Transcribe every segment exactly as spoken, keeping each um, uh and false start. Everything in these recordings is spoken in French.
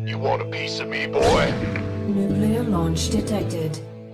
You want a piece of me, boy? Nuclear launch detected.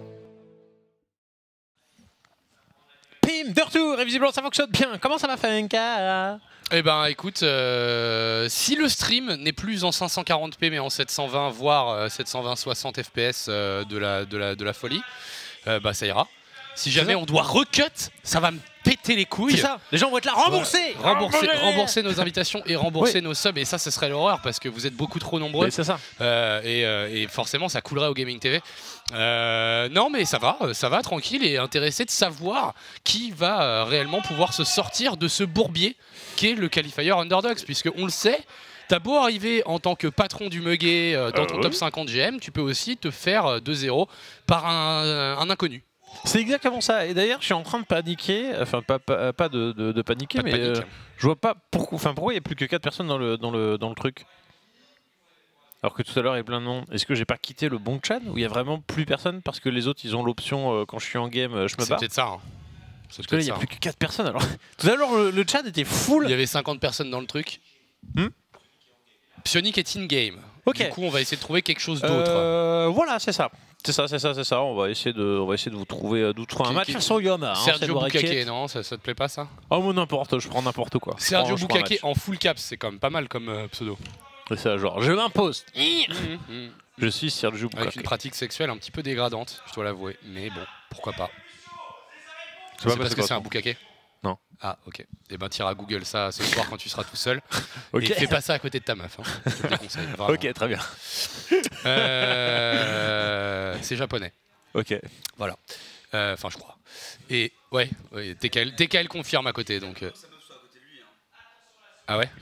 Pim, de retour, et visiblement ça fonctionne bien. Comment ça va, Funka? Eh ben écoute, euh, si le stream n'est plus en cinq cent quarante p mais en sept cent vingt voire euh, sept cent vingt soixante F P S euh, de, la, de, la, de la folie, euh, bah ça ira. Si jamais on doit recut, ça va me péter les couilles. C'est ça, les gens vont être là, remboursés ouais. rembourser, rembourser nos invitations et rembourser oui. nos subs, et ça ce serait l'horreur parce que vous êtes beaucoup trop nombreux. C'est ça. Euh, et, euh, et forcément ça coulerait au Gaming T V. Euh, non mais ça va, ça va, tranquille, et intéressé de savoir qui va euh, réellement pouvoir se sortir de ce bourbier qu'est le qualifier Underdogs, puisque on le sait, t'as beau arriver en tant que patron du Muguet euh, dans ton euh, top cinquante G M, tu peux aussi te faire deux zéro par un, un inconnu. C'est exactement ça. Et d'ailleurs, je suis en train de paniquer. Enfin, pas, pas, pas de, de, de paniquer, pas de mais panique. euh, je vois pas pourquoi. Enfin, pourquoi il n'y a plus que quatre personnes dans le, dans le, dans le truc. Alors que tout à l'heure, il y a plein de noms. Est-ce que j'ai pas quitté le bon chat où il y a vraiment plus personne parce que les autres, ils ont l'option euh, quand je suis en game, euh, je me barre. C'est peut-être ça. Hein. Parce que là, il n'y a plus que quatre personnes. Alors, tout à l'heure, le, le chat était full. Il y avait cinquante personnes dans le truc. Hmm Psionic est in-game. Okay. Du coup, on va essayer de trouver quelque chose d'autre. Euh, voilà, c'est ça. C'est ça, c'est ça, c'est ça. On va essayer de, on va essayer de vous trouver, de vous trouver un match. De toute façon, il y en a. Hein, Sergio Bukake, non, ça, ça te plaît pas ça? Oh, moi n'importe, je prends n'importe quoi. Sergio Bukake en full caps, c'est quand même pas mal comme euh, pseudo. C'est ça, genre, je m'impose. Mmh. Je suis Sergio Bukake. Avec une pratique sexuelle un petit peu dégradante, je dois l'avouer. Mais bon, pourquoi pas. C'est pas parce que c'est un Bukake? Non. Ah, ok. Et ben, t'iras Google ça ce soir quand tu seras tout seul. Okay. Et fais pas ça à côté de ta meuf. Hein. Je te le déconseille. Vraiment. Ok, très bien. Euh... C'est japonais. Ok. Voilà. Enfin, euh, je crois. Et ouais, ouais T K L confirme à côté. Donc, euh... Ah ouais?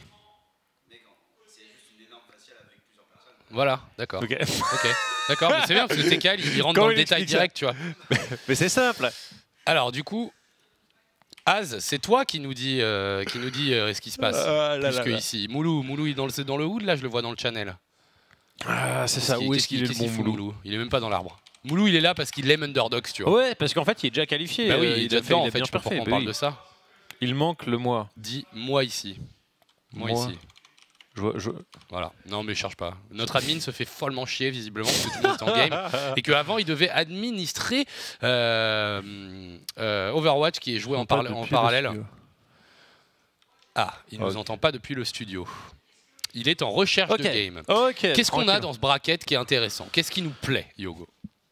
Voilà, d'accord. Ok. Okay. D'accord, mais c'est bien parce que T K L il, il rentre Quand dans le détail direct, tu vois. Mais c'est simple. Alors, du coup. Az, c'est toi qui nous dis, euh, qui nous dit euh, ce qui se passe. Euh, là, Plus là, que là. ici. Moulou, Moulou, il est dans le, dans le hood, là, je le vois dans le channel. Ah, c'est ça, où est-ce qu'il est, qu le bon fout, Moulou, Moulou Il est même pas dans l'arbre. Moulou, il est là parce qu'il aime Underdogs, tu vois. Ouais, parce qu'en fait, il est déjà qualifié. Bah oui, euh, il est il déjà a fait, dedans, il a en fait, bien je sais pas pourquoi on bah parle oui. de ça. Il manque le moi. Dis moi ici. Moi, moi. ici. Je, je... Voilà, non mais cherche pas. Notre admin se fait follement chier visiblement parce que tout le monde est en game et qu'avant il devait administrer euh, euh, Overwatch qui est joué en, par en parallèle. Ah, il ne okay. nous entend pas depuis le studio. Il est en recherche okay. de game. Okay, Qu'est-ce qu'on a dans ce bracket qui est intéressant? Qu'est-ce qui nous plaît, Yogo?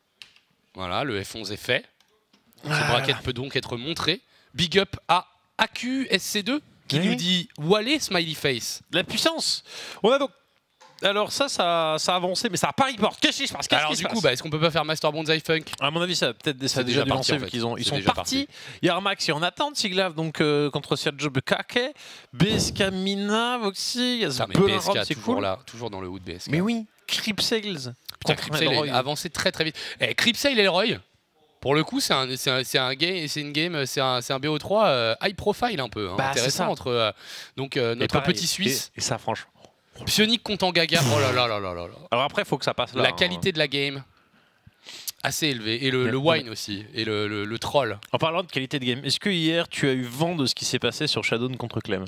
Voilà, le F onze est fait. Ce bracket peut donc être montré. Big up à A Q S C deux qui oui. nous dit où aller, smiley face. La puissance. On a donc. Alors ça, ça, ça a avancé, mais ça n'a pas report. Qu'est-ce qui se passe? Alors du coup, bah, est-ce qu'on peut pas faire Master Bonzai Funk? À mon avis, ça peut-être ça a déjà, déjà avancé vu qu'ils ont, ils sont déjà partis. Il y a Armax qui est en attente, Siglav donc euh, contre Sergio Bukake, B S K Mina, Voxy, il y a ce B S K c'est toujours cool. Là, toujours dans le hood B S K. Mais oui, Cripsales. Putain, Cripsale a avancé très très vite. Eh, Cripsale et Leroy. Pour le coup, c'est un, un, un game, c'est une game, c'est un, un B O trois euh, high profile un peu, hein, bah, intéressant entre euh, donc euh, notre pareil, petit Suisse. Et, et ça, franchement. Psionic contre en Gaga. Oh là là là là là là. Alors après, il faut que ça passe là. La qualité hein. de la game assez élevée et le, le wine aussi et le, le, le troll. En parlant de qualité de game, est-ce que hier tu as eu vent de ce qui s'est passé sur Shadow contre Clem?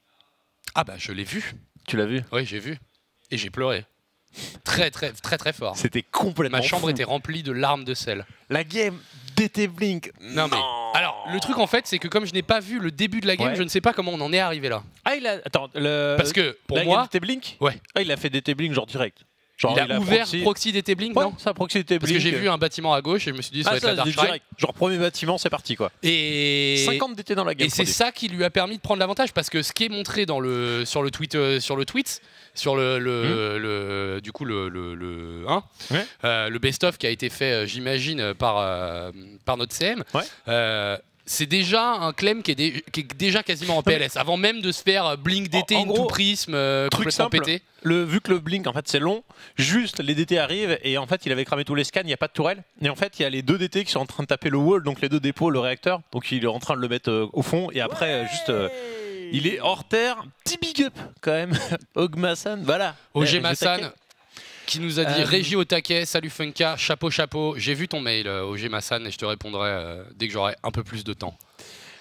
Ah bah je l'ai vu. Tu l'as vu? Oui, j'ai vu et j'ai pleuré. Très très très très fort. C'était complètement Ma chambre fou. était remplie de larmes de sel. La game D T Blink. Non mais alors le truc en fait c'est que comme je n'ai pas vu le début de la game, ouais. je ne sais pas comment on en est arrivé là. Ah il a attends le parce que pour la moi D T Blink. Ouais. Ah il a fait D T Blink genre direct. Genre, il, a il a ouvert proxy, proxy D T Blink, ouais, non? Ça proxy D T Blink. Parce que j'ai vu un bâtiment à gauche et je me suis dit ça ah, va être ça, la Dark Shrine. Genre premier bâtiment c'est parti quoi. Et cinquante D T dans la game. Et c'est ça qui lui a permis de prendre l'avantage parce que ce qui est montré dans le sur le tweet euh, sur le tweet sur le, le, mmh. le du coup le le, le, hein, ouais. euh, le best of qui a été fait j'imagine par euh, par notre C M. Ouais. Euh, c'est déjà un claim qui est, dé qui est déjà quasiment en P L S avant même de se faire Blink D T into prisme euh, complètement simple, pété. Le, vu que le Blink en fait c'est long, juste les D T arrivent et en fait il avait cramé tous les scans, il n'y a pas de tourelle et en fait il y a les deux D T qui sont en train de taper le wall, donc les deux dépôts, le réacteur, donc il est en train de le mettre euh, au fond et après euh, juste euh, il est hors terre. Petit big up quand même. Ogmasan, voilà. O G Massan qui nous a dit euh... Régie au taquet, salut Funka, chapeau chapeau. J'ai vu ton mail, O G Massan, et je te répondrai euh, dès que j'aurai un peu plus de temps.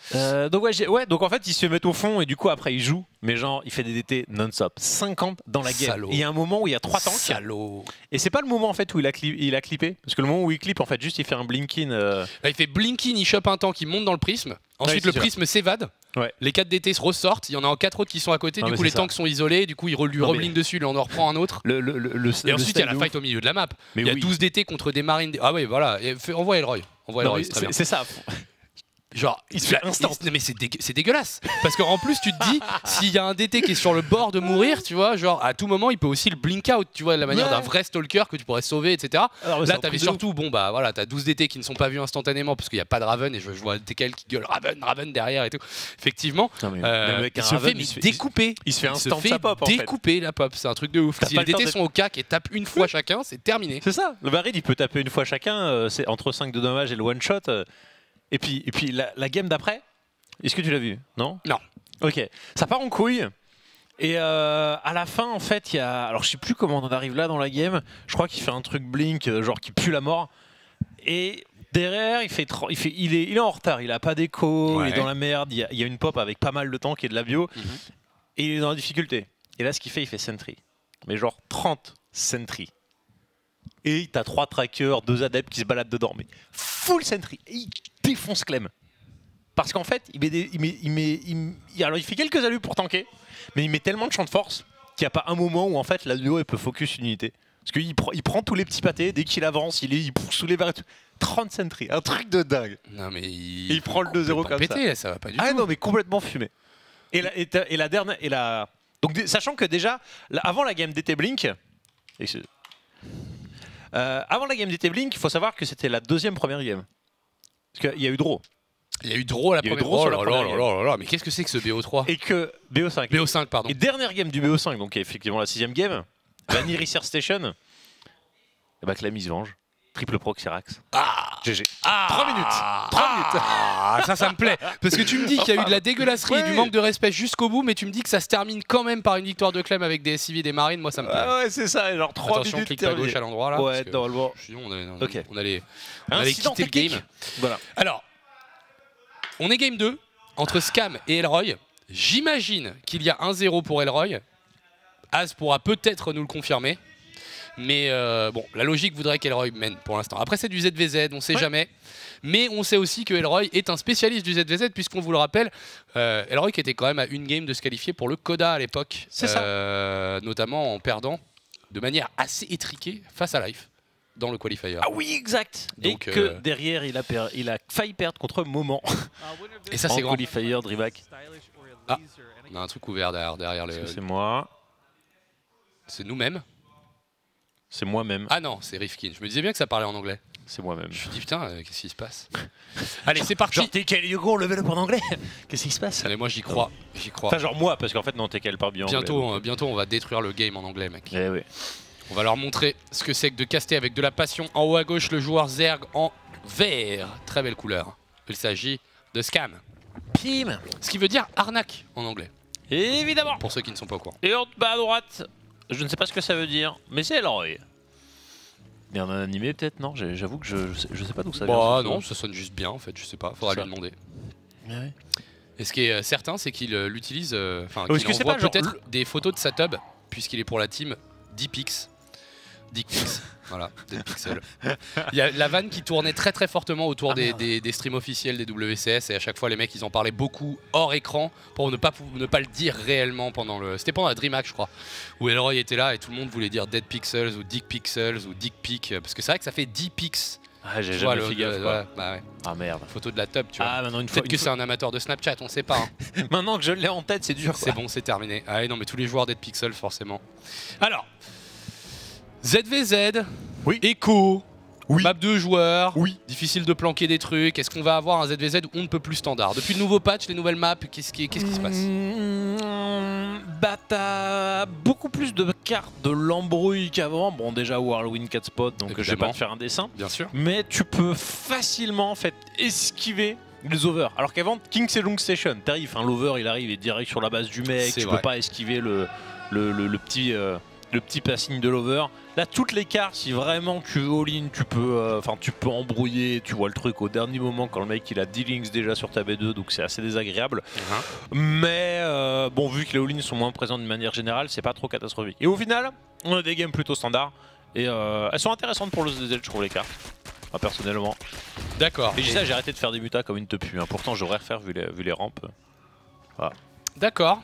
Euh, donc ouais, j'ai- ouais, donc en fait il se met au fond et du coup après il joue, mais genre il fait des D T non-stop, cinquante dans la game. Salaud. Et il y a un moment où il y a trois tanks. Salaud. Et c'est pas le moment en fait où il a, cli- il a clippé, parce que le moment où il clippe en fait juste il fait un blinking. euh, Là, il fait blinking, il chope un tank, il monte dans le prisme. Ensuite, c'est le sûr. prisme s'évade. Ouais. Les quatre D T se ressortent. Il y en a quatre autres qui sont à côté. Non, du mais coup, c'est les ça. tanks sont isolés. Du coup, il re- lui Non, mais- rebligne dessus. Il en reprend un autre. Le, le, le, le- Et le ensuite, il y a style la de fight ouf. au milieu de la map. Mais il y a oui. douze D T contre des marines. Ah ouais, voilà. Et fait- envoie Elroy. Envoie Non, Elroy, mais c'est très c'est bien. c'est ça. Genre, il se fait la- instant. il- non, mais c'est dégue- c'est dégueulasse. Parce qu'en plus, tu te dis, s'il y a un D T qui est sur le bord de mourir, tu vois, genre à tout moment, il peut aussi le blink out, tu vois, de la manière Ouais. d'un vrai stalker que tu pourrais sauver, et cetera. Alors, mais c'est Là, un t'avais truc de surtout, bon bah voilà, t'as douze D T qui ne sont pas vus instantanément parce qu'il n'y a pas de Raven et je, je vois T K L qui gueule Raven, Raven derrière et tout. Effectivement, Non, mais euh, même avec il un se Raven, fait mais il se fait- découper. il se fait Il se instant fait sa pop en fait. découper la pop, c'est un truc de ouf. T'as Si pas les le temps D T de- sont au cac et tapent une fois chacun, c'est terminé. C'est ça. Le baril il peut taper une fois chacun, euh, c'est entre cinq de dommages et le one shot. euh, et puis, et puis la, la game d'après, est-ce que tu l'as vu? Non. Non. Ok. Ça part en couille. Et euh, à la fin, en fait, il y a. Alors, je sais plus comment on en arrive là dans la game. Je crois qu'il fait un truc blink, euh, genre qui pue la mort. Et derrière, il fait, tro- il fait, il est, il est en retard. Il a pas d'écho. Il Ouais. est dans la merde. Il y, a, il y a une pop avec pas mal de tanks et de la bio. Mhm. Et il est dans la difficulté. Et là, ce qu'il fait, il fait sentry. Mais genre trente sentry. Et t'as trois trackers, deux adeptes qui se baladent dedans. Mais full sentry. Et il défonce Clem. Parce qu'en fait, il met des, il met, il met, il met- alors il fait quelques allus pour tanker, mais il met tellement de champ de force qu'il n'y a pas un moment où en fait la duo elle peut focus une unité. Parce qu'il prend, il prend tous les petits pâtés, dès qu'il avance, il, est, il pousse sous les barres et tout. trente sentry, un truc de dingue. Non mais il, Et il prend le deux zéro complètement comme pété, ça. va pas du Ah tout. non, mais complètement fumé. Et la, et ta- et la dernière. Et la... Donc, dé- sachant que déjà, là, avant la game D T Blink. et c'est- euh, avant la game D T Blink, il faut savoir que c'était la deuxième première game. Parce qu'il y a eu draw. Il y a eu draw la Il y a eu première. draw sur Oh la là première là game. là là là, mais qu'est-ce que c'est que ce B O trois? Et que B O cinq. B O cinq, pardon. Et dernière game du B O cinq, donc qui est effectivement la sixième game, Vanille Research Station, et bah Clem il se venge. Triple proc Syrax. Ah G G. Ah trois minutes. trois minutes. Ah, ça, ça me plaît. Parce que tu me dis qu'il y a eu de la dégueulasserie et du Oui. manque de respect jusqu'au bout, mais tu me dis que ça se termine quand même par une victoire de Clem avec des S C V des Marines. Moi, ça me plaît. Ah ouais, c'est ça. Genre trois Attention, minutes. clique à terminé. gauche à l'endroit là. Ouais, parce que normalement. sinon, on, est- on- Ok. on allait, on allait Incident quitter le technique. game. Voilà. Alors, on est game deux entre Scam et Elroy. J'imagine qu'il y a un zéro pour Elroy. Az pourra peut-être nous le confirmer. Mais euh, bon, la logique voudrait qu'Elroy mène pour l'instant. Après, c'est du Z V Z, on sait Ouais. jamais. Mais on sait aussi que Elroy est un spécialiste du Z V Z, puisqu'on vous le rappelle, euh, Elroy qui était quand même à une game de se qualifier pour le Coda à l'époque. C'est ça. Euh, notamment en perdant de manière assez étriquée face à Life dans le qualifier. Ah oui, exact. Donc, et que euh, derrière, il a, per- il a failli perdre contre Moment. Et ça, en c'est grand. qualifier, Drivac. Ah. On a un truc ouvert derrière, derrière le. C'est moi. C'est nous-mêmes. C'est moi-même. Ah non, c'est Rifkin. Je me disais bien que ça parlait en anglais. C'est moi-même. Je me suis dit putain, euh, qu'est-ce qui se passe? Allez, c'est parti. Genre, t'es quel Yogo, level up en anglais. Qu'est-ce qui se passe? Allez, moi j'y crois, j'y crois. Enfin, genre moi, parce qu'en fait, non, t'es quel par bien. Bientôt, euh, bientôt, on va détruire le game en anglais, mec. Eh oui. On va leur montrer ce que c'est que de caster avec de la passion. En haut à gauche, le joueur Zerg en vert. Très belle couleur. Il s'agit de Scam. Pim. Ce qui veut dire arnaque en anglais, Évidemment. pour ceux qui ne sont pas au courant. Et en bas à droite, je ne sais pas ce que ça veut dire, mais c'est Elroy. Il y en a un animé peut-être, non? J'ai- J'avoue que je, je, sais, je sais pas d'où ça vient. Bah ce non, son. ça sonne juste bien en fait, je sais pas, faudra Ça. lui demander. Ouais. Et ce qui est euh, certain, c'est qu'il euh, l'utilise, euh, enfin, Oh, est-ce qu'il que c'est envoie pas genre peut-être des photos de sa tub, puisqu'il est pour la team Dipix. Dickpix, voilà, Dead Pixel. Il y a la vanne qui tournait très très fortement autour Ah, des, merde. des- des streams officiels des W C S et à chaque fois les mecs ils en parlaient beaucoup hors écran pour ne pas, pou- ne pas le dire réellement pendant le... C'était pendant la DreamHack je crois, où Elroy était là et tout le monde voulait dire Dead Pixels ou Dick Pixels ou Dick Pic, parce que c'est vrai que ça fait dix pix. Ah, j'ai Tu vois, jamais le- fait gaffe. le- quoi. ouais, bah ouais. Ah merde. Photo de la tub tu vois. Ah, maintenant une fois. Peut-être que une c'est fois- un amateur de Snapchat, on sait pas. hein. Maintenant que je l'ai en tête, c'est dur. C'est quoi. bon, c'est terminé. Ah ouais, non, mais tous les joueurs Dead Pixel, forcément. Alors, Z V Z, Oui. Echo, Oui. map de joueurs, Oui. difficile de planquer des trucs. Est-ce qu'on va avoir un Z V Z où on ne peut plus standard? Depuis le nouveau patch, les nouvelles maps, qu'est-ce qui, qu'est-ce qui se passe? Mmh, Bah t'as beaucoup plus de cartes de l'embrouille qu'avant. Bon déjà Whirlwind quatre Spot, donc je vais Évidemment. pas te faire un dessin. Bien sûr. Mais tu peux facilement en fait esquiver les overs. Alors qu'avant King Sejong Station, t'arrives, un l'over il arrive et direct sur la base du mec, C'est tu vrai. peux pas esquiver le, le, le- le petit... euh, le petit passing de l'over. Là, toutes les cartes, si vraiment tu veux all-in, tu peux, enfin, euh, tu peux embrouiller. Tu vois le truc au dernier moment quand le mec il a dix links déjà sur ta B deux, donc c'est assez désagréable. Uh-huh. Mais euh, bon, vu que les all-in sont moins présents d'une manière générale, c'est pas trop catastrophique. Et au final, on a des games plutôt standards et euh, elles sont intéressantes pour le Z Z, je trouve les cartes. Enfin, personnellement. D'accord. Et je dis ça, j'ai arrêté de faire des mutas comme une tepu. Hein. Pourtant, j'aurais refaire vu les, vu les rampes. Voilà. D'accord.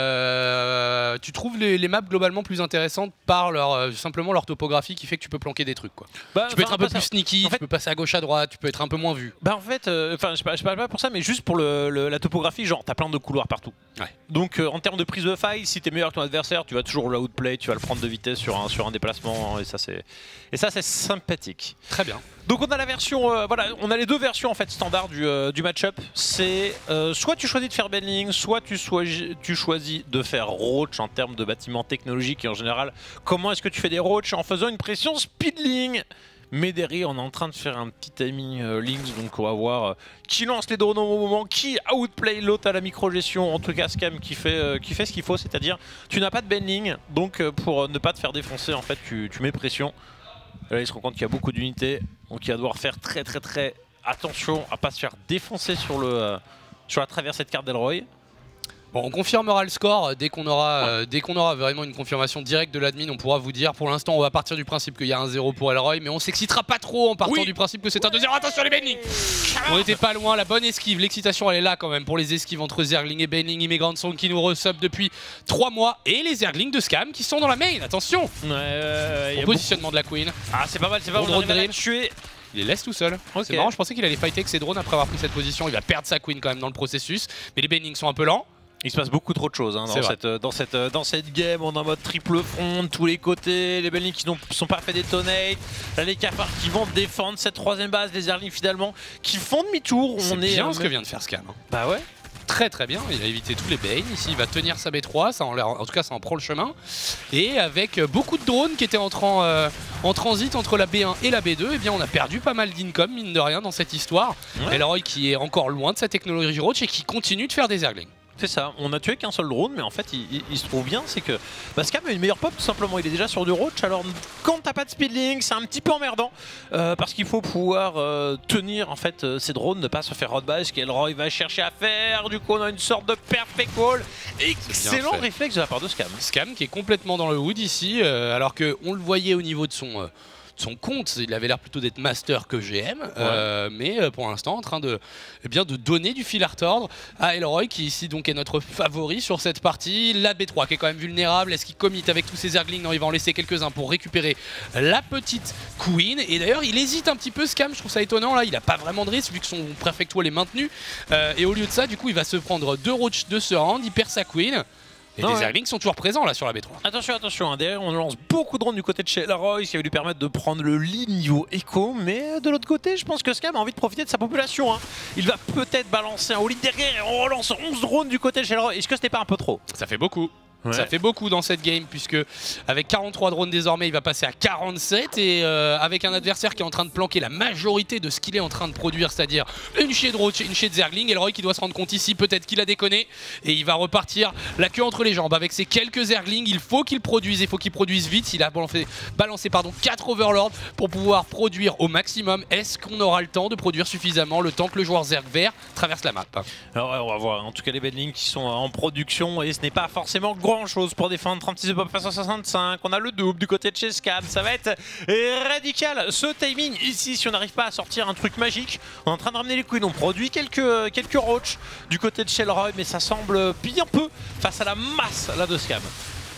Euh, tu trouves les, les maps globalement plus intéressantes par leur, euh, simplement leur topographie qui fait que tu peux planquer des trucs quoi. Bah, tu peux être un peu plus sneaky, en fait, tu peux passer à gauche à droite, tu peux être un peu moins vu. Bah en fait, enfin euh, je, je parle pas pour ça, mais juste pour le, le, la topographie, genre t'as plein de couloirs partout. Ouais. Donc euh, en termes de prise de faille, si t'es meilleur que ton adversaire, tu vas toujours le outplay, tu vas le prendre de vitesse sur un, sur un déplacement et ça c'est et ça c'est sympathique. Très bien. Donc on a la version, euh, voilà, on a les deux versions en fait standard du, euh, du match-up. C'est euh, soit tu choisis de faire Benling, soit tu, tu choisis de faire Roach en termes de bâtiments technologiques et en général, comment est-ce que tu fais des Roach en faisant une pression speedling. Mais derrière, on est en train de faire un petit timing euh, links, donc on va voir euh, qui lance les drones au bon moment, qui outplay l'autre à la micro-gestion, en tout cas Scam qui fait, euh, qui fait ce qu'il faut, c'est-à-dire tu n'as pas de Benling, donc euh, pour ne pas te faire défoncer, en fait, tu, tu mets pression. Là, il se rend compte qu'il y a beaucoup d'unités, donc il va devoir faire très très très attention à pas se faire défoncer sur, le, euh, sur la traversée de carte d'Elroy. Bon, on confirmera le score dès qu'on aura, euh, dès qu'on aura vraiment une confirmation directe de l'admin. On pourra vous dire. Pour l'instant, on va partir du principe qu'il y a un zéro pour Elroy, mais on s'excitera pas trop en partant oui. du principe que c'est un deux zéro. Attention les Benling. On était pas loin, la bonne esquive, l'excitation elle est là quand même pour les esquives entre Zergling et Benling. Immigrant Song qui nous resub depuis trois mois et les Zerglings de Scam qui sont dans la main. Attention. Ouais, euh, Au positionnement beaucoup... de la Queen. Ah c'est pas mal, c'est pas mal. On va tuer. Il les laisse tout seul. Okay. C'est marrant, je pensais qu'il allait fighter avec ses drones après avoir pris cette position. Il va perdre sa Queen quand même dans le processus, mais les Benling sont un peu lents. Il se passe beaucoup trop de choses hein, dans, cette, dans, cette, dans cette game. On est en mode triple front de tous les côtés. Les Benling qui ne sont pas fait détonner. Là, les cafards qui vont défendre cette troisième base. Les Zerglings finalement qui font demi-tour. C'est bien ce que vient de faire Scam. Hein. Bah ouais. Très très bien, il a évité tous les Bane. Ici il va tenir sa B trois, ça en, en tout cas ça en prend le chemin. Et avec beaucoup de drones qui étaient entrant, euh, en transit entre la B un et la B deux, et eh bien on a perdu pas mal d'income mine de rien dans cette histoire. Ouais. Elroy qui est encore loin de sa technologie Roach et qui continue de faire des Zerglings. C'est ça, on a tué qu'un seul drone, mais en fait il, il, il se trouve bien, c'est que bah, Scam a une meilleure pop tout simplement, il est déjà sur du Roach, alors quand t'as pas de speedling c'est un petit peu emmerdant, euh, parce qu'il faut pouvoir euh, tenir en fait euh, ces drones, ne pas se faire roadbuy, ce qu'Elroy va chercher à faire, du coup on a une sorte de perfect wall, excellent réflexe de la part de Scam. Scam qui est complètement dans le wood ici, euh, alors qu'on le voyait au niveau de son... Euh, son compte, il avait l'air plutôt d'être master que G M, ouais. euh, mais euh, pour l'instant en train de, eh bien, de donner du fil à retordre à Elroy qui ici donc est notre favori sur cette partie. La B trois qui est quand même vulnérable, est-ce qu'il commit avec tous ses Zerglings? Non, il va en laisser quelques-uns pour récupérer la petite Queen, et d'ailleurs il hésite un petit peu Scam, je trouve ça étonnant là, il a pas vraiment de risque vu que son Perfect Wall est maintenu, euh, et au lieu de ça du coup il va se prendre deux Roach de ce round, il perd sa Queen. Et non, les ouais. Zerglings sont toujours présents là sur la B trois. Attention, attention, hein, derrière on lance beaucoup de drones du côté de chez Elroy, ce qui va lui permettre de prendre le lead niveau écho, mais de l'autre côté je pense que Scam a envie de profiter de sa population. Hein. Il va peut-être balancer un all-in derrière et on relance onze drones du côté de chez Elroy. Est-ce que c'était pas un peu trop? Ça fait beaucoup. Ouais. Ça fait beaucoup dans cette game puisque avec quarante-trois drones désormais il va passer à quarante-sept et euh, avec un adversaire qui est en train de planquer la majorité de ce qu'il est en train de produire, c'est-à-dire une chier de Roach, une chier de Zergling. Elroy qui doit se rendre compte ici peut-être qu'il a déconné et il va repartir la queue entre les jambes avec ses quelques Zerglings. Il faut qu'il produise, il faut qu'il produise vite. Il a balancé, balancé pardon, quatre Overlords pour pouvoir produire au maximum. Est-ce qu'on aura le temps de produire suffisamment le temps que le joueur Zerg vert traverse la map? Alors on va voir en tout cas les Benling qui sont en production et ce n'est pas forcément grand chose pour défendre. Trente-six de pop face à soixante-cinq, on a le double du côté de chez Scam, ça va être radical ce timing ici si on n'arrive pas à sortir un truc magique. On est en train de ramener les queens, on produit quelques, quelques Roach du côté de chez Elroy, mais ça semble bien peu face à la masse là de Scam.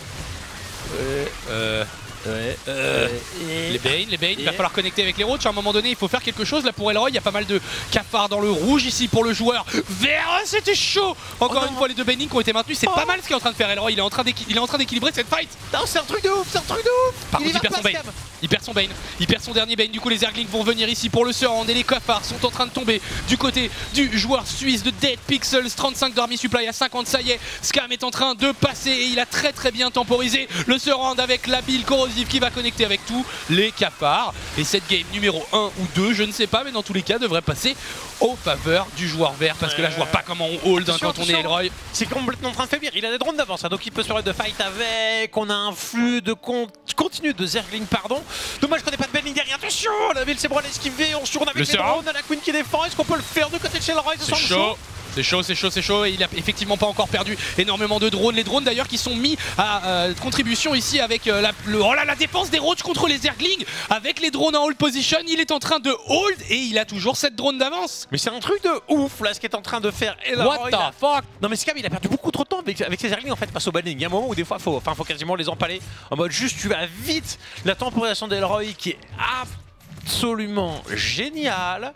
Euh, euh... Ouais, euh, et... Les Bane, les Bane, et... il va falloir connecter avec les Roach à un moment donné, il faut faire quelque chose là pour Elroy, il y a pas mal de cafards dans le rouge ici pour le joueur vert, c'était chaud. Encore oh une fois les deux Baning qui ont été maintenus, c'est oh. pas mal ce qu'il est en train de faire Elroy, il est en train d'équilibrer cette fight. C'est un truc de ouf, c'est un truc de ouf. Par contre il perd son Bane. Il perd son Bane, il perd son dernier Bane. Du coup les Zerglings vont venir ici pour le surrend et les cafards sont en train de tomber du côté du joueur suisse de Dead Pixels. trente-cinq d'Army Supply à cinquante, ça y est. Scam est en train de passer et il a très très bien temporisé le surrend avec la bille corrosive qui va connecter avec tous les cafards. Et cette game numéro un ou deux, je ne sais pas, mais dans tous les cas devrait passer aux faveurs du joueur vert. Parce que là je vois pas comment on hold hein, quand on est Elroy. C'est complètement en train de faiblir, il a des drones d'avance, hein, donc il peut se permettre de fight avec. On a un flux de con continu de Zergling, pardon. Dommage qu'on n'ait pas de Belling derrière. Attention, la ville c'est bon à l'esquiver, on tourne avec le les drones, on a la Queen qui défend. Est-ce qu'on peut le faire du côté de chez Elroy? C'est chaud. C'est chaud, c'est chaud, c'est chaud et il a effectivement pas encore perdu énormément de drones. Les drones d'ailleurs qui sont mis à euh, contribution ici avec euh, la, le, oh là, la défense des Roach contre les Zerglings. Avec les drones en hold position, il est en train de hold et il a toujours cette drone d'avance. Mais c'est un truc de ouf là ce qu'est en train de faire Elroy. What the là. fuck? Non mais Scam il a perdu beaucoup trop de temps avec, avec ses Zerglings en fait face au banning. Il y a un moment où des fois faut, enfin, faut quasiment les empaler en mode juste tu vas vite. La temporisation d'Elroy qui est absolument géniale.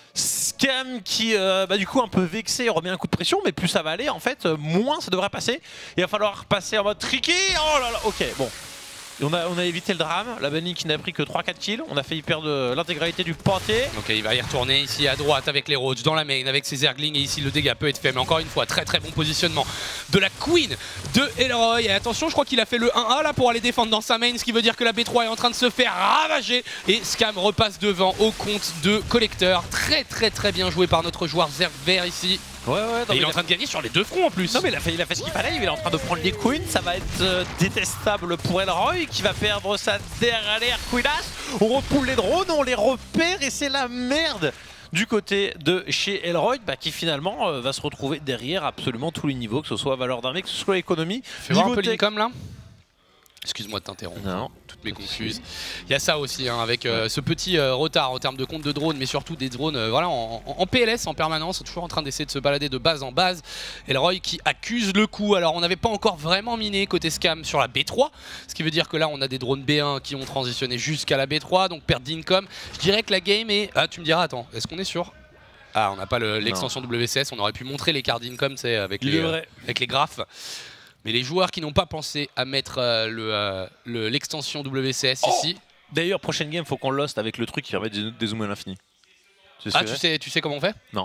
Scam qui euh, bah, du coup un peu vexé remet un coup de pression, mais plus ça va aller en fait euh, moins ça devrait passer. Il va falloir passer en mode tricky. Oh là là, ok bon. Et on, a, on a évité le drame, la banning qui n'a pris que trois quatre kills, on a failli perdre l'intégralité du pâté. Ok, il va y retourner ici à droite avec les Roach dans la main, avec ses Zerglings et ici le dégât peut être fait. Mais encore une fois, très très bon positionnement de la Queen de Elroy. Et attention, je crois qu'il a fait le un A là pour aller défendre dans sa main, ce qui veut dire que la B trois est en train de se faire ravager. Et Scam repasse devant au compte de Collecteur. Très très très bien joué par notre joueur Zerg vert ici. Ouais, ouais, non, et il est en a... train de gagner sur les deux fronts en plus. Non mais il a fait, il a fait ce qu'il fallait, il est en train de prendre les queens, ça va être euh, détestable pour Elroy qui va perdre sa dernière queenasse. On repoule les drones, on les repère et c'est la merde du côté de chez Elroy bah, qui finalement euh, va se retrouver derrière absolument tous les niveaux, que ce soit valeur d'armée, que ce soit économie. Fais voir un peu l'incom là. Excuse-moi de t'interrompre, non. Toutes mes confuses. Il y a ça aussi hein, avec euh, ce petit euh, retard en termes de compte de drones, mais surtout des drones euh, voilà, en, en, en P L S en permanence, toujours en train d'essayer de se balader de base en base. Elroy qui accuse le coup. Alors on n'avait pas encore vraiment miné côté Scam sur la B trois, ce qui veut dire que là on a des drones B un qui ont transitionné jusqu'à la B trois, donc perte d'income. Je dirais que la game est... Ah tu me diras, attends, est-ce qu'on est sûr? Ah on n'a pas l'extension le, W C S, on aurait pu montrer les cartes d'income avec, les, euh, avec les graphes. Mais les joueurs qui n'ont pas pensé à mettre euh, l'extension le, euh, W C S oh ici. D'ailleurs, prochaine game, faut qu'on lost avec le truc qui permet de dézoomer à l'infini. Ah, tu sais, tu sais comment on fait? Non.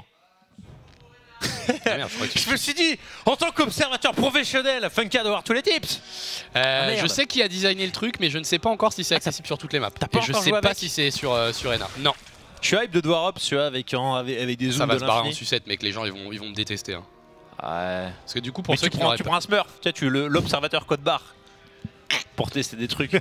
Ah, merde, je, je me suis dit, en tant qu'observateur professionnel, Funka doit avoir tous les tips. Euh, ah, je sais qui a designé le truc, mais je ne sais pas encore si c'est accessible ah, sur toutes les maps. Et je sais pas avec si c'est sur, euh, sur Ena. Non. Je suis hype de devoir up, tu vois, avec, avec, avec des zooms. Ça va de se barrer en sucette, mec. Les gens, ils vont, ils vont me détester. Hein. Ouais. Parce que du coup, pour mais ceux tu qui prends, tu pas... prends un smurf, tu sais, tu l'observateur code barre pour tester des trucs.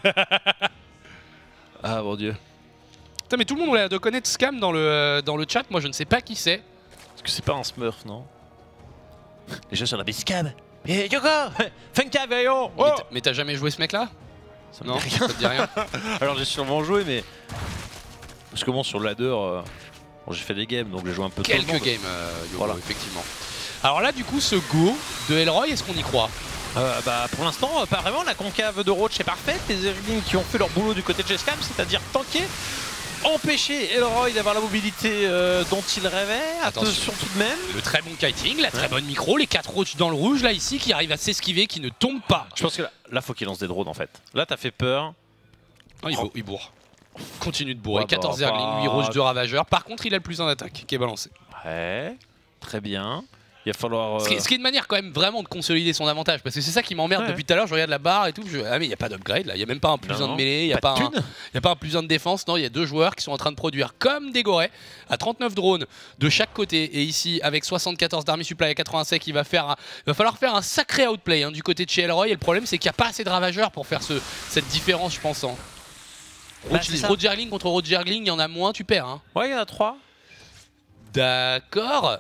Ah mon dieu. Putain, mais tout le monde a l'air de connaître Scam dans le, dans le chat. Moi, je ne sais pas qui c'est. Parce que c'est pas un smurf, non? Les gens sont là, mais Scam. Mais Yoko, Funka, Veillon. Oh mais t'as jamais joué ce mec-là? Non, rien. Ça te dit rien. Alors j'ai sûrement joué, mais parce que bon, sur le ladder, euh... bon, j'ai fait des games, donc j'ai joué un peu. Quelques tout le monde. games, euh, Yoko, voilà. Effectivement. Alors là, du coup, ce go de Elroy, est-ce qu'on y croit? euh, bah, Pour l'instant, euh, pas vraiment. La concave de Roach est parfaite. Les Zerglings qui ont fait leur boulot du côté de Scam, c'est-à-dire tanker, empêcher Elroy d'avoir la mobilité euh, dont il rêvait. Attention tout de même. Le très bon kiting, la très ouais. bonne micro, les quatre Roach dans le rouge, là, ici, qui arrivent à s'esquiver, qui ne tombent pas. Je pense que là, là faut qu'il lance des drones, en fait. Là, t'as fait peur. Oh, il, oh. il bourre. Continue de bourrer. Ouais, quatorze bah, Zerglings, huit Roach, deux Ravageurs. Par contre, il a le plus en attaque, qui est balancé. Ouais, très bien. Il va falloir. Euh... Ce, qui est, ce qui est une manière quand même vraiment de consolider son avantage, parce que c'est ça qui m'emmerde ouais. depuis tout à l'heure. Je regarde la barre et tout. Je... Ah mais il n'y a pas d'upgrade là, il n'y a même pas un plus un de mêlée, il n'y a, pas un... a pas un plus un de défense. Non, il y a deux joueurs qui sont en train de produire comme des gorées à trente-neuf drones de chaque côté. Et ici avec soixante-quatorze d'army supply à quatre-vingt-sept, il va, faire un... il va falloir faire un sacré outplay hein, du côté de chez Elroy. Et le problème c'est qu'il n'y a pas assez de ravageurs pour faire ce... cette différence, je pense. Hein. Bah, Rogerling contre Rogerling, il y en a moins, tu perds. Hein. Ouais, il y en a trois. D'accord.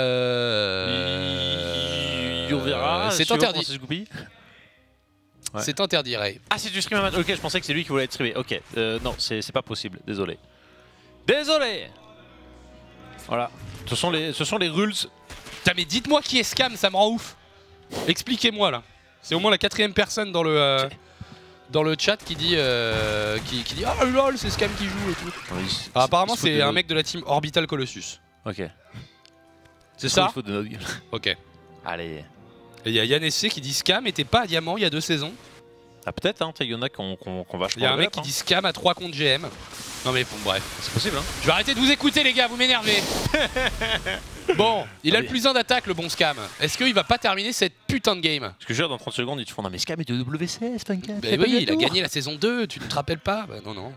Euh... On verra. C'est interdit. Ouais. C'est interdit, Ray. Ah, c'est du stream à match. Ok, je pensais que c'est lui qui voulait être streamé. Ok, euh, non, c'est pas possible. Désolé. Désolé. Voilà. Ce sont les, ce sont les rules. Putain, mais dites-moi qui est Scam, ça me rend ouf. Expliquez-moi là. C'est au moins la quatrième personne dans le. Euh... Okay. Dans le chat qui dit euh, qui, qui dit ah oh, lol c'est Scam qui joue et tout. Oui, ah, apparemment c'est un mec de la team Orbital Colossus. Ok. C'est ça? De ok. Allez. Et il y a Yann S C qui dit Scam était pas à Diamant il y a deux saisons. Ah peut-être, hein, il y en a qui ont, qui ont, qui ont vachement. Il y a un mec up, qui hein. dit scam à trois contre G M. Non mais bon bref. C'est possible, hein. Je vais arrêter de vous écouter les gars, vous m'énervez. Bon, il a le plus un d'attaque le bon scam. Est-ce qu'il va pas terminer cette putain de game? Parce que je veux dire, dans trente secondes, ils te font non mais Scam est de W C S, t'inquiète. Bah oui, il a gagné la saison deux, tu ne te rappelles pas? Bah non, non.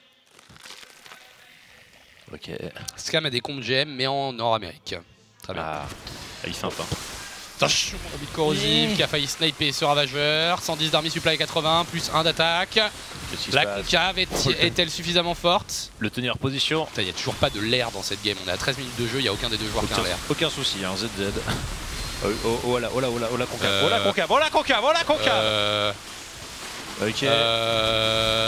Ok. Scam a des comptes G M mais en Nord-Amérique. Très bien. Ah, il fait un pain. Attention, Orbite corrosif qui a failli sniper ce ravageur. cent dix d'army supply quatre-vingts, plus un d'attaque. Qu'est-ce qui se La passe? concave est- est-elle suffisamment forte? Le tenir position. Il n'y a toujours pas de l'air dans cette game. On est à treize minutes de jeu, il n'y a aucun des deux joueurs qui a Aucun, l'air. aucun souci, hein, Z Z. Oh, oh, oh là, oh là, oh là, oh là, concave, Euh, oh la concave, oh la concave, oh la concave. Euh... Ok. Euh...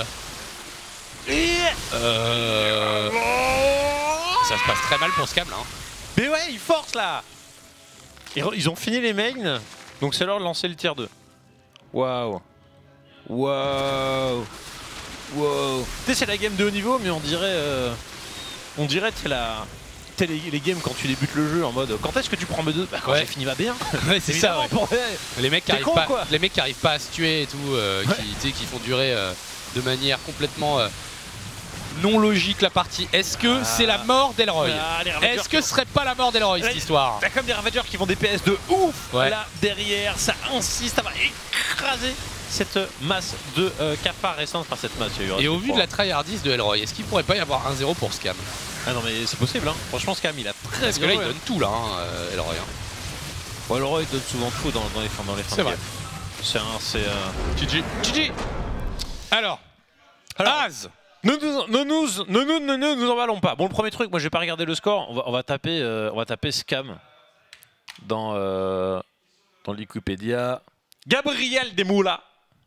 Euh... Ça se passe très mal pour Scam là. hein. Mais ouais, ils forcent là. Ils, ils ont fini les mains, donc c'est l'heure de lancer le tier deux. Waouh. Waouh. Waouh. Tu sais, c'est la game de haut niveau, mais on dirait. Euh, on dirait que c'est la. Tu sais, les, les games quand tu débutes le jeu en mode quand est-ce que tu prends me deux? Bah quand Ouais. j'ai fini ma B un. Ouais, c'est ça. Évidemment, Ouais. pour- Les mecs qui T'es arrivent con, pas, quoi. les mecs qui arrivent pas à se tuer et tout, euh, Ouais. qui, tu sais, qui font durer euh, de manière complètement euh, non logique la partie. Est-ce que Ah. c'est la mort d'Elroy? Ah, les Ravagers Est-ce que qui- ce serait pas la mort d'Elroy cette Là, histoire? T'as comme des Ravagers qui font des P S de ouf. Ouais. Là derrière, ça insiste, ça va écraser cette masse de euh, cafards récentes. Enfin cette masse, il y a eu Et au un vu de la tryhardise de Elroy, est-ce qu'il pourrait pas y avoir un zéro pour Scam? Ah non mais c'est possible hein. Franchement Scam il a très Parce que bien là il joué, donne tout là, hein, euh, Elroy. hein. Ouais, Leroy il donne souvent tout dans, dans les fins dans les fins C'est de vrai. game. C'est un c'est euh... G G. G G. Alors, Alors, Az. Ne nous, ne nous, ne nous, ne nous, nous emballons pas. Bon, le premier truc, moi, je vais pas regarder le score. On va, on va taper, euh, on va taper Scam dans euh, dans Wikipédia. Gabriel Demoula.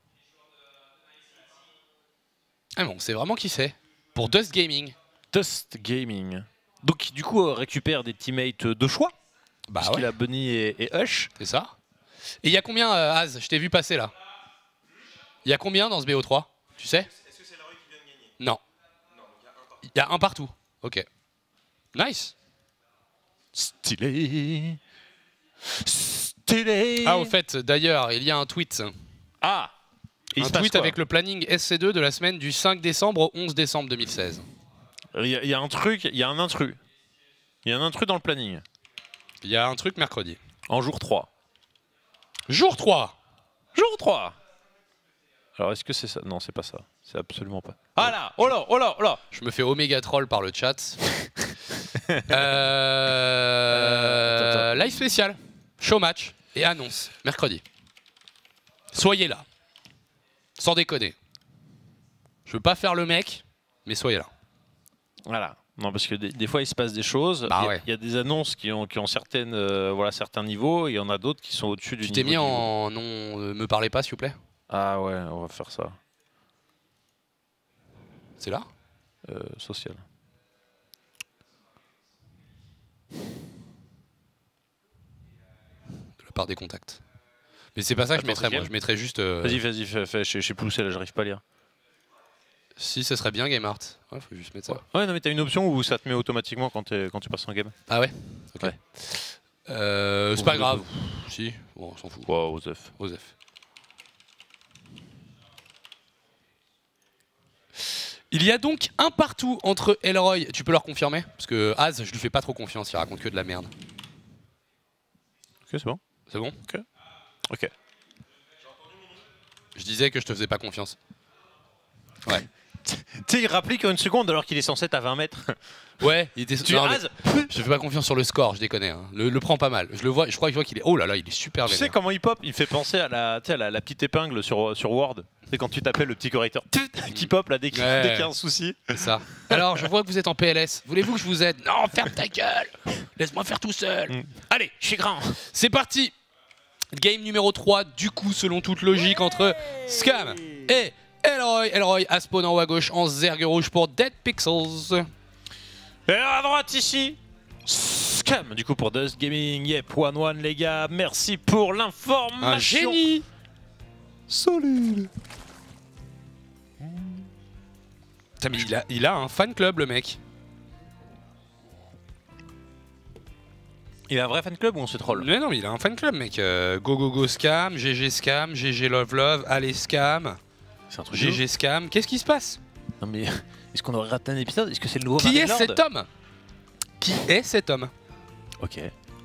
Ah bon, c'est vraiment qui c'est? Pour Dust Gaming. Dust Gaming. Donc, du coup, euh, récupère des teammates de choix. Bah Puisqu'il ouais, a Bunny et, et Hush. c'est ça. Et il y a combien, euh, Az? Je t'ai vu passer là. Il y a combien dans ce B O trois? Tu sais? Est-ce que c'est Elroy qui vient de gagner? Non. Il y a un partout. Ok. Nice. Stylé. Stylé. Ah, au fait, d'ailleurs, il y a un tweet. Ah. Il un se passe tweet quoi avec le planning S C deux de la semaine du cinq décembre au onze décembre deux mille seize. Il y, a, il y a un truc, il y a un intrus. Il y a un intrus dans le planning. Il y a un truc mercredi. En jour trois. Jour trois. Jour trois. Alors est-ce que c'est ça? Non, c'est pas ça. C'est absolument pas. Ah là, oh là, oh là, oh là. Je me fais oméga troll par le chat. euh... Euh, Live spécial, show match et annonce mercredi. Soyez là. Sans déconner. Je veux pas faire le mec, mais soyez là. Voilà. Non, parce que des, des fois il se passe des choses. Bah il, y a, ouais. il y a des annonces qui ont, qui ont certaines, euh, voilà, certains niveaux, et il y en a d'autres qui sont au-dessus du Tu t'es niveau mis du niveau. en non, euh, me parlez pas s'il vous plaît. Ah ouais, on va faire ça. C'est là. Euh, social. De la part des contacts. Mais c'est pas ça que je Attends, mettrais c'est moi. quel Je mettrais juste. euh, Vas-y, vas-y, fais, fais, je je sais plus où c'est là, j'arrive pas à lire. Si, ça serait bien Game Art. Ouais, faut juste mettre ça. Ouais, non, mais t'as une option où ça te met automatiquement quand, t'es- quand tu passes en game. Ah ouais. Ok. Ouais. Euh, c'est Ou pas vous- grave. Si. Bon, on s'en fout. Wow, Osef. Osef. Il y a donc un partout entre Elroy. Tu peux leur confirmer? Parce que Az, je lui fais pas trop confiance, il raconte que de la merde. Ok, c'est bon. C'est bon? Ok. Je disais que je te faisais pas confiance. Ouais. Tu sais, il rapplique en une seconde alors qu'il est censé être à vingt mètres. Ouais, il était. Tu non, mais rases. je te fais pas confiance sur le score, je déconne. Hein. Le, le prend pas mal. Je le vois, je crois que je vois qu'il est. Oh là là, il est super Tu bien. sais comment il pop? Il fait penser à la, tu sais, à la, la petite épingle sur, sur Word. C'est quand tu t'appelles le petit correcteur qui pop là dès qu'il Ouais. dès qu'il y a un souci. C'est ça. Alors, je vois que vous êtes en P L S. Voulez-vous que je vous aide? Non, ferme ta gueule. Laisse-moi faire tout seul. Mm. Allez, je suis grand. C'est parti. Game numéro trois, du coup, selon toute logique, entre Scam et Elroy. Elroy a spawn en haut à gauche en zergue rouge pour Dead Pixels. Et à droite ici, Scam du coup pour Dust Gaming. Yep, one one les gars, merci pour l'information. Un génie. Solide. Putain, mais il a, il a un fan club, le mec. Il a un vrai fan club ou on se troll? Mais non, mais il a un fan club, mec. Euh, go go go Scam, G G Scam, G G Love Love, allez Scam. C'est un truc. G G Scam, qu'est-ce qui se passe? Non mais est-ce qu'on aurait raté un épisode? Est-ce que c'est le nouveau Qui est Marilord? cet homme? Qui est cet homme? Ok.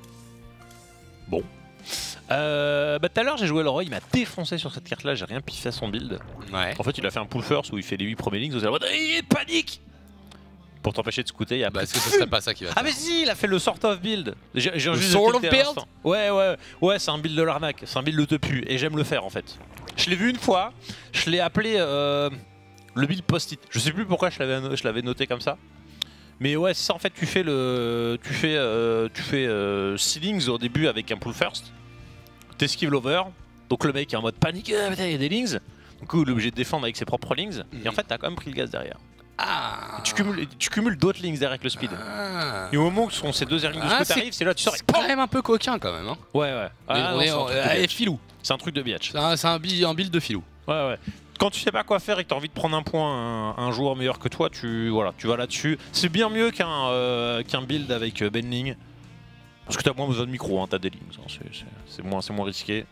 Bon. Euh, bah tout à l'heure j'ai joué le roi, il m'a défoncé sur cette carte là, j'ai rien piffé à son build. Ouais. En fait il a fait un pull first où il fait les huit premiers links, vous allez voir, il panique pour t'empêcher de scouter. Bah est-ce que ce serait pas ça qui va Ah faire? mais si, il a fait le sort of build. J'ai Le juste sort of tilté à build l'instant. Ouais ouais ouais, c'est un build de l'arnaque, c'est un build de te pu et j'aime le faire en fait. Je l'ai vu une fois, je l'ai appelé euh, le build post-it. Je sais plus pourquoi je l'avais je l'avais noté comme ça. Mais ouais, c'est ça en fait, tu fais le tu fais euh, tu fais euh, ceilings au début avec un pull first. T'esquives l'over, donc le mec est en mode panique, ah, putain, il y a des lings. Du coup, il est obligé de défendre avec ses propres lings. Mm. Et en fait, t'as quand même pris le gaz derrière. Ah. Tu cumules, tu cumules d'autres lings derrière avec le speed. Ah. Et au moment où sont ces deux lignes de Ah, scout c'est- arrivent, c'est là tu sors et C'est quand même un peu coquin quand même. Hein. Ouais, ouais. Mais Ah, on non, est c'est un en- truc de allez, biatch. filou. C'est un truc de biatch. C'est un, c'est un, bi- un build de filou. Ouais, ouais. Quand tu sais pas quoi faire et que t'as envie de prendre un point à un, un joueur meilleur que toi, tu, voilà, tu vas là-dessus. C'est bien mieux qu'un euh, qu'un build avec euh, Benling. Parce que t'as moins besoin de micro, hein, t'as des lings. Hein, c'est- c'est- c'est moins, c'est moins risqué.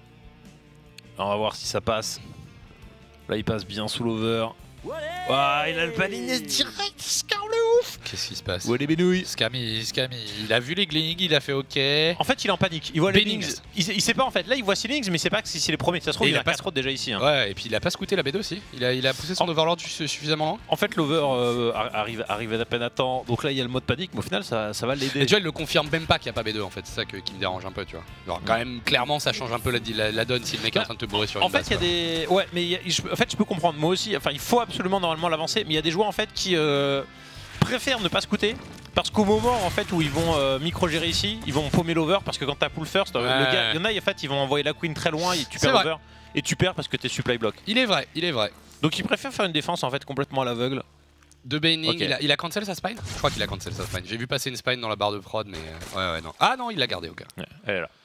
On va voir si ça passe. Là, il passe bien sous l'over. Ah, il a le panier direct, scar le ouf. Qu'est-ce qui se passe? Ouais, les bénouilles. Scam, il, Scam, il a vu les glings, il a fait OK. En fait, il est en panique. Il voit les Bennings. lings. Il, il sait pas en fait. Là, il voit ses lings, mais il sait pas que si c'est les premiers. Ça se trouve, Et il, il a a pas quatre autres déjà ici. Hein. Ouais, et puis il a pas scouté la B deux aussi. Il a, il a poussé son Oh. overlord su- suffisamment loin. En fait, l'over euh, ar- arrive, arrive à peine à temps. Donc là, il y a le mode panique, mais au final, ça, ça va Et l'aider. déjà, il le confirme même pas qu'il n'y a pas B deux en fait. C'est ça que- qui me dérange un peu, tu vois. Genre, quand même, clairement, ça change un peu la, la, la donne si le mec est en train de te bourrer sur En une fait, base. il y a quoi. des. Ouais, mais il y a- je, en fait, je peux comprendre. Moi aussi, enfin, il faut absolument normalement l'avancer. Mais il y a des joueurs en fait qui euh, préfèrent ne pas scouter. Parce qu'au moment en fait où ils vont euh, micro-gérer ici, ils vont paumer l'over. Parce que quand t'as pull first, euh, Ouais. le gars, il y en a, en fait, ils vont envoyer la queen très loin et tu C'est perds vrai. l'over. Et tu perds parce que t'es supply block. Il est vrai, il est vrai. Donc ils préfèrent faire une défense en fait complètement à l'aveugle. De Baining, Ok. il, a, il a cancel sa spine? Je crois qu'il a cancel sa spine. J'ai vu passer une spine dans la barre de prod, mais euh, ouais, ouais, non. Ah non, il l'a gardé, ok. Ouais, elle est là.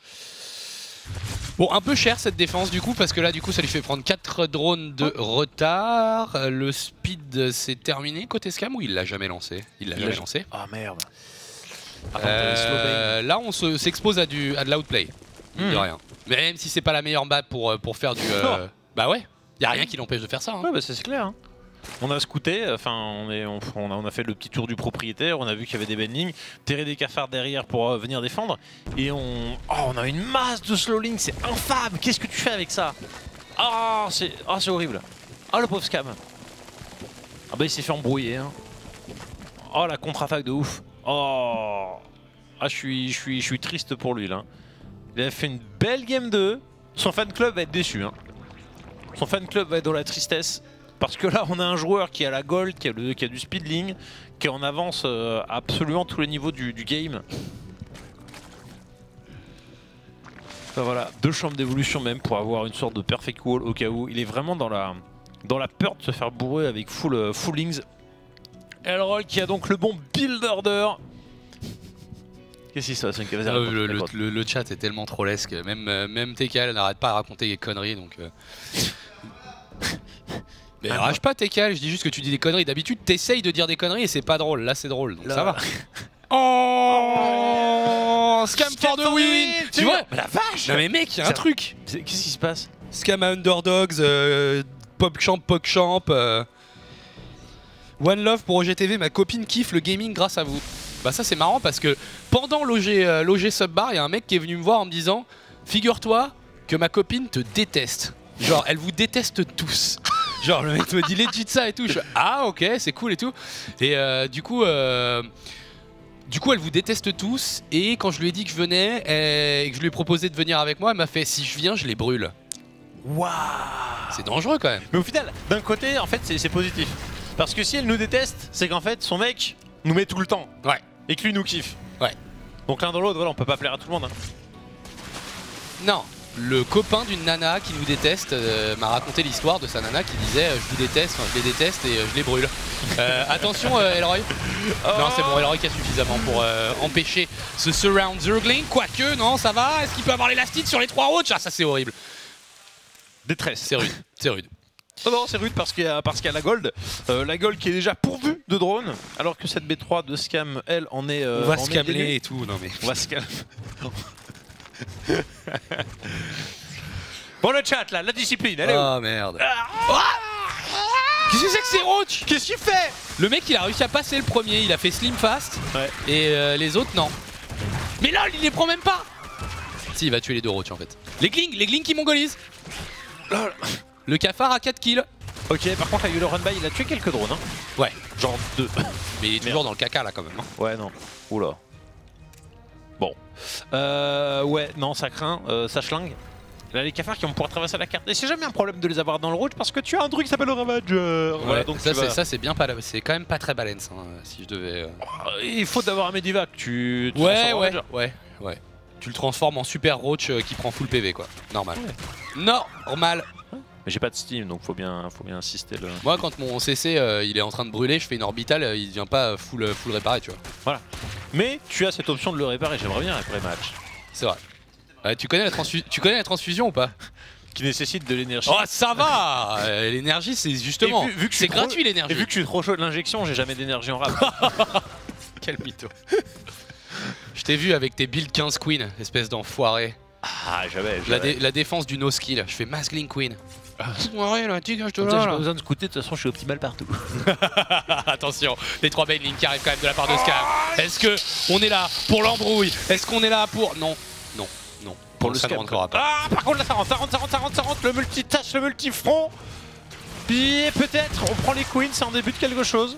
Bon, un peu cher cette défense du coup, parce que là, du coup, ça lui fait prendre quatre drones de retard. Euh, Le speed, euh, c'est terminé côté Scam ou il l'a jamais lancé? Il l'a Il jamais l'a- lancé. Ah merde. Attends, t'as les slow bang. Euh, là, on se- s'expose à, du- à de l'outplay. mine de Hmm. rien. Mais même si c'est pas la meilleure map pour, euh, pour faire du. euh, Non. Bah ouais, y a rien qui l'empêche de faire ça. hein. Ouais, bah ça, c'est clair. Hein. On a scouté, enfin on, est, on, on a, on a fait le petit tour du propriétaire, on a vu qu'il y avait des bendings, terré des cafards derrière pour euh, venir défendre, et on, oh, on a une masse de slowling, c'est infâme. Qu'est-ce que tu fais avec ça? Ah, c'est oh, c'est horrible. Ah, le pauvre Scam. Ah bah il s'est fait embrouiller. Hein. Oh, la contre-attaque de ouf. Oh. Ah, je suis, je suis, je suis triste pour lui là. Il a fait une belle game deux. Son fan club va être déçu. Hein. Son fan club va être dans la tristesse. Parce que là, on a un joueur qui a la gold, qui a, le, qui a du speedling, qui est en avance euh, à absolument tous les niveaux du, du game. Enfin, voilà, deux chambres d'évolution même pour avoir une sorte de perfect wall au cas où. Il est vraiment dans la, dans la peur de se faire bourrer avec full, euh, full lings. Elroy qui a donc le bon build order. Qu'est-ce qui se passe? Vas-y, Ah, raconte, le, le- raconte. le- le chat est tellement trollesque, même, euh, même T K L n'arrête pas à raconter des conneries donc. euh. Mais Ah, rage pas T K L, je dis juste que tu dis des conneries. D'habitude t'essayes de dire des conneries et c'est pas drôle, là c'est drôle donc Là. ça va. Oh Scam for the win. Tu vois? Mais la vache! Non mais mec, y a un Ça- truc. Qu'est-ce qui se passe? Scam à Underdogs, euh, PogChamp, PogChamp. euh. One Love pour O G T V, ma copine kiffe le gaming grâce à vous. Bah ça c'est marrant parce que pendant l'O G, euh, l'O G Subbar, il y a un mec qui est venu me voir en me disant figure-toi que ma copine te déteste. Genre elle vous déteste tous. Genre le mec me dit legit ça et tout. Je fais, ah ok c'est cool et tout. Et euh, du coup... euh, Du coup, elle vous déteste tous, et quand je lui ai dit que je venais euh, et que je lui ai proposé de venir avec moi, elle m'a fait si je viens, je les brûle. Waouh! C'est dangereux quand même. Mais au final, d'un côté, en fait, c'est c'est positif. Parce que si elle nous déteste, c'est qu'en fait, son mec nous met tout le temps. Ouais. Et que lui nous kiffe. Ouais. Donc l'un dans l'autre, voilà, on peut pas plaire à tout le monde. Hein. Non, le copain d'une nana qui nous déteste euh, m'a raconté l'histoire de sa nana qui disait euh, je vous déteste, enfin, je les déteste et euh, je les brûle. Euh, attention euh, Elroy. Non c'est bon, Elroy qui a suffisamment pour euh, empêcher ce surround zergling. Quoique, non ça va, est-ce qu'il peut avoir l'élastite sur les trois autres? Ah ça c'est horrible. Détresse. C'est rude, c'est rude. Non, non, c'est rude parce qu'il y a, parce qu'il y a la gold. Euh, la gold qui est déjà pourvue de drones. Alors que cette B trois de Scam, elle, en est. euh, On va en se est cameler dénuée. et tout, non mais... On va se calmer. Bon, le chat là, la discipline, allez. Oh merde. Ah, Qu'est-ce que c'est que ces roach? Qu'est-ce qu'il fait? Le mec il a réussi à passer le premier, il a fait slim fast. Ouais. Et euh, les autres non. Mais là il les prend même pas. Si, il va tuer les deux roach en fait. Les glings, les glings qui mongolisent. Le cafard a quatre kills. Ok, par contre, il y a eu le run by, il a tué quelques drones. Hein. Ouais. Genre deux. Mais il est toujours dans le caca là quand même. Hein. Ouais, non. Oula. Bon. Euh, ouais, non, ça craint, euh, ça schlingue. Là, les cafards qui vont pouvoir traverser la carte. Et c'est jamais un problème de les avoir dans le rouge parce que tu as un truc qui s'appelle le Ravager. Ouais, Voilà, donc ça, tu vas- c'est, ça c'est bien pas, c'est quand même pas très balance hein, si je devais. Euh... Il faut d'avoir un Medivac. Tu. tu Ouais, transformes en ouais, Ravager. ouais, ouais. Tu le transformes en super roach euh, qui prend full P V quoi. Normal. Ouais. Normal. Mais j'ai pas de Steam, donc faut bien, faut bien insister. Le... Moi, quand mon C C euh, il est en train de brûler, je fais une orbitale, euh, il vient pas full, euh, full réparé, tu vois. Voilà. Mais tu as cette option de le réparer. J'aimerais bien réparer match. C'est vrai. Euh, tu, connais la transfu- tu connais la transfusion ou pas? Qui nécessite de l'énergie. Oh, ça va. euh, L'énergie, c'est justement. Et vu- vu que je c'est suis trop- gratuit l'énergie. Et vu que je suis trop chaud de l'injection, j'ai jamais d'énergie en rap. Quel mytho. Je t'ai vu avec tes build quinze queen, espèce d'enfoiré. Ah, jamais. La, jamais. dé- la défense du no skill. Je fais masking queen. Enfoiré là, dégage-toi Putain, là. j'ai là. pas besoin de scouter, de toute façon je suis optimal partout. Attention, les trois bailings qui arrivent quand même de la part de Scam. Est-ce que on est là pour l'embrouille? Est-ce qu'on est là pour. Non, non, non. Pour le ça ne scam, rentrera pas. Ah, par contre là ça rentre, ça rentre, ça rentre, ça rentre, ça rentre, le multitâche, le multifront. Puis peut-être on prend les queens, c'est en début de quelque chose.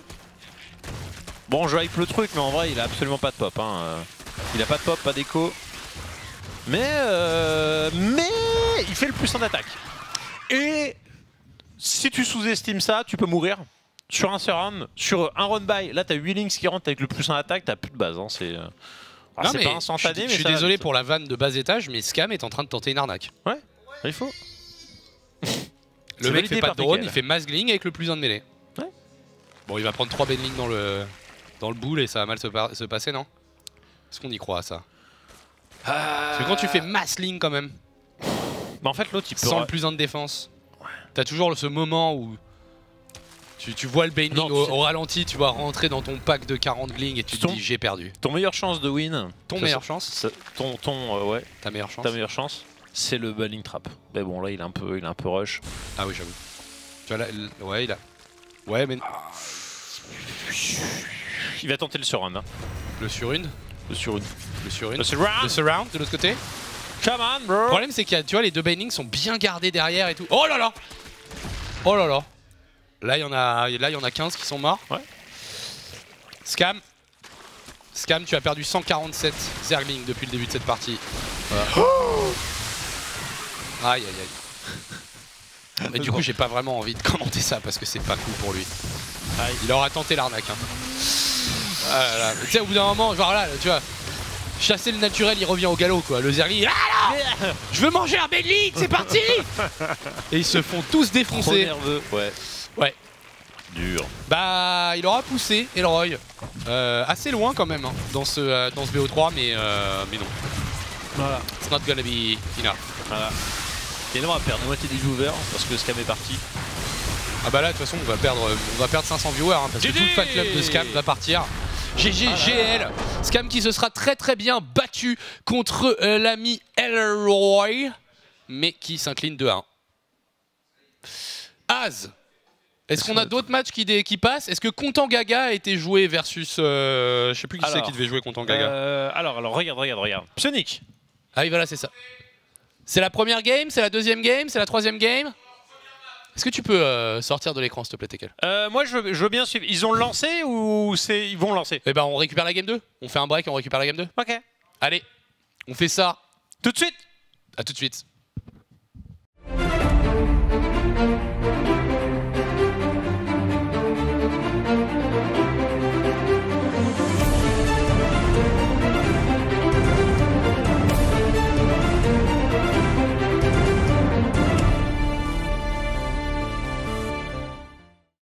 Bon, je hype le truc, mais en vrai il a absolument pas de pop. Hein. Il a pas de pop, pas d'écho. Mais euh, mais il fait le plus en attaque. Et si tu sous-estimes ça, tu peux mourir. Sur un surround, sur un run by, là t'as huit links qui rentrent avec le plus en attaque, t'as plus de base. Hein. C'est euh... ah, Non, c'est mais pas instantané, je suis, mais je suis ça va désolé vite. pour la vanne de bas étage, mais Scam est en train de tenter une arnaque. Ouais, il faut. Le C'est mec validé fait pas par de drone, Nickel. il fait masgling avec le plus un de mêlée. Ouais. Bon, il va prendre trois bailings dans le dans le boule et ça va mal se, par- se passer, non? Est-ce qu'on y croit à ça? Parce que quand tu fais massling quand même, Bah en fait l'autre il peut... sans le plus un de défense, t'as toujours ce moment où tu, tu vois le bailing Non, au, tu- au ralenti, tu vas rentrer dans ton pack de quarante glings et tu te Ton- dis j'ai perdu. Ton meilleure chance de win... Ton ça, meilleure ça- chance ça- Ton... ton euh, ouais, Ta meilleure chance ta meilleure chance, c'est le Balling Trap. Mais bon là il est un peu, il est un peu rush. Ah oui, j'avoue. Tu vois là, l- ouais, il a. Ouais, mais Il va tenter le surround. Hein. le sur une, Le surround. le sur une, Le surround. le surround de l'autre côté. Come on Le bro. problème c'est qu'il y a, tu vois, les deux bailings sont bien gardés derrière et tout. Oh là là. Oh là là. Là il y en a, là il y en a quinze qui sont morts. Ouais. Scam. Scam, tu as perdu cent quarante-sept Zerglings depuis le début de cette partie. Voilà. Aïe aïe aïe. Mais du coup j'ai pas vraiment envie de commenter ça parce que c'est pas cool pour lui. Aïe. Il aura tenté l'arnaque. Hein. Ah là là. Tu sais, au bout d'un moment, genre là, tu vois, chasser le naturel, il revient au galop quoi. Le Zergling, ah là, je veux manger un Bailing, c'est parti. Et ils se font tous Trop défoncer. nerveux. Ouais. Ouais. Dur. Bah, il aura poussé Elroy euh, assez loin quand même hein, dans ce euh, dans ce B O trois, mais euh, mais non. Voilà. It's not gonna be enough. Voilà. Et là on va perdre la moitié des viewers parce que Scam est parti. Ah bah là, de toute façon, on va perdre, on va perdre cinq cents viewers hein, parce que G G tout le fan club de Scam va partir. G G G L, Scam qui se sera très très bien battu contre euh, l'ami Elroy, mais qui s'incline deux à un. Az, est-ce qu'on a d'autres matchs qui, dé- qui passent? Est-ce que Content Gaga a été joué versus... Euh, je sais plus qui c'est Alors, qui devait jouer Content Gaga. Euh, alors, alors, regarde, regarde, regarde. Psionic. Ah oui, voilà, c'est ça. C'est la première game, c'est la deuxième game, c'est la troisième game. Est-ce que tu peux euh, sortir de l'écran, s'il te plaît, Tekel? Euh, moi, je veux, je veux bien suivre. Ils ont lancé ou c'est ils vont lancer? Eh ben, on récupère la game deux. On fait un break et on récupère la game deux. Ok. Allez, on fait ça. Tout de suite. À tout de suite.